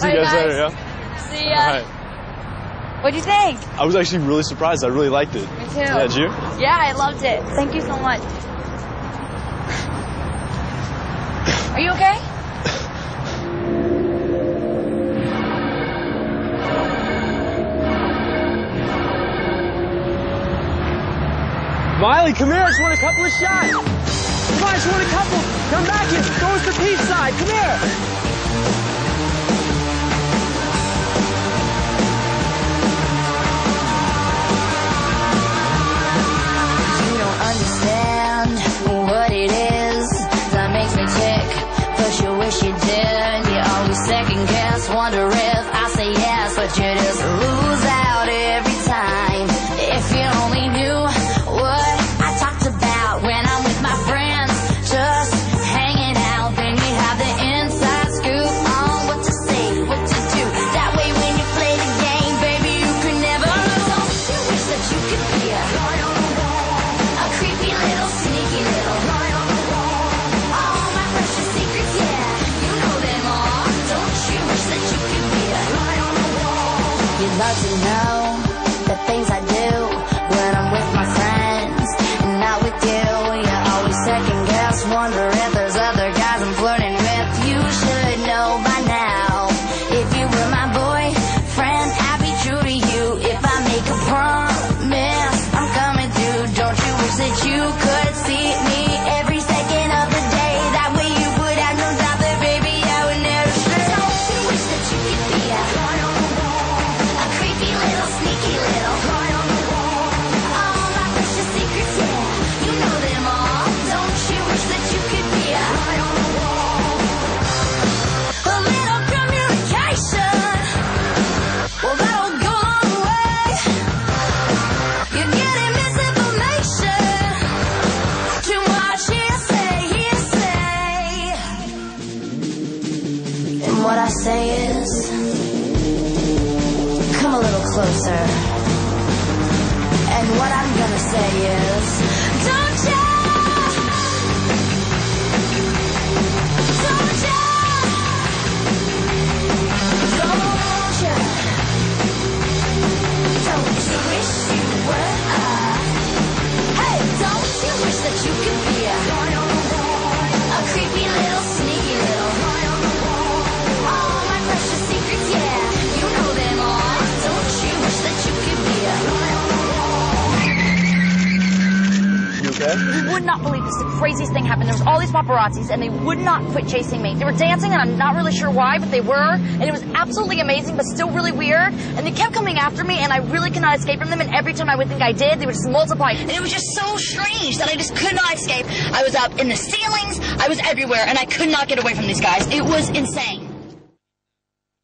See you guys later, yeah? See ya. All right. What'd you think? I was actually really surprised. I really liked it. Me too. Yeah, did you? Yeah, I loved it. Thank you so much. Are you okay? Miley, come here. I just want a couple of shots. Come on, I just want a couple. Come back here. Throw us the peace side. Come here. You don't understand what it is that makes me tick, but you wish you did. You always second guess, wonder if I say yes, but you just lose out every time. If you only knew what I talked about when I'm with my friends, just hanging out, then you have the inside scoop on what to say, what to do. That way when you play the game, baby, you could never lose. You wish that you could be a creepy little, sneaky little fly on the wall. All my precious secrets, yeah, you know them all. Don't you wish that you could be a fly on the wall? You'd love to know the things I do when I'm with my friends and not with you. You always second guess, wonder if there's other guys I'm flirting with. You should know by now. If you were my boyfriend, I'd be true to you. If I make a promise, I'm coming through. Don't you wish that you could see me every second of the day? That way you would have no doubt that, baby, I would never stray. Don't you wish that you could be a fly on the wall? A creepy little, sneaky little fly on the wall. All my precious secrets, yeah, you know them all. Don't you wish that you could be a fly on the wall? A little communication, well, that'll go a long way. You're getting misinformation. Too much hearsay, hearsay. And what I say is, come a little closer. And what I'm gonna say is, don't you? Don't you? Don't you? Don't you wish you were hey, don't you wish that you could be a creepy little, sneaky little fly on the wall? All my precious secrets, yeah, you know them all. Don't you wish that you could be a fly on the wall? You okay? You would not believe this. The craziest thing happened. There was all these paparazzis, and they would not quit chasing me. They were dancing, and I'm not really sure why, but they were. And it was absolutely amazing, but still really weird. And they kept coming after me, and I really could not escape from them. And every time I would think I did, they would just multiply. And it was just so strange that I just could not escape. I was up in the ceilings. I was everywhere, and I could not get away from these guys. It was insane.